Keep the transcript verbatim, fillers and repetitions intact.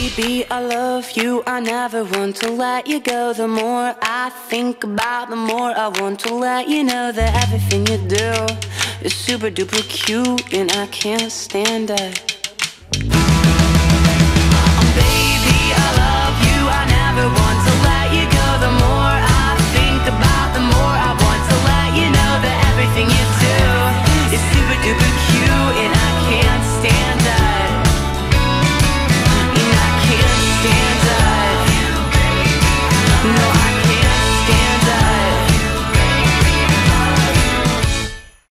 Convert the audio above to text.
Baby, I love you, I never want to let you go. The more I think about, the more I want to let you know that everything you do is super duper cute, and I can't stand it.